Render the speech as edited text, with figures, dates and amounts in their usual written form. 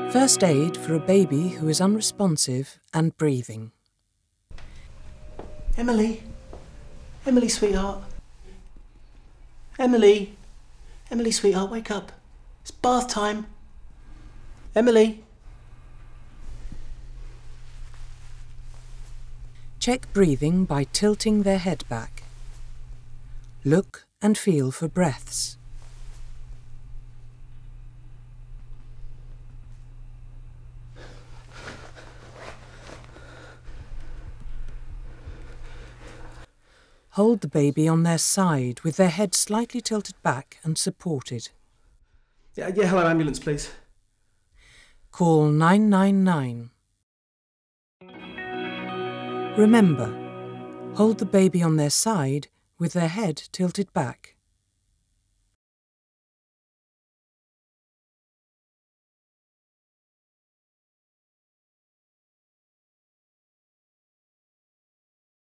First aid for a baby who is unresponsive and breathing. Emily? Emily, sweetheart? Emily? Emily, sweetheart, wake up. It's bath time. Emily? Check breathing by tilting their head back. Look and feel for breaths. Hold the baby on their side with their head slightly tilted back and supported. Yeah, hello, ambulance, please. Call 999. Remember, hold the baby on their side with their head tilted back.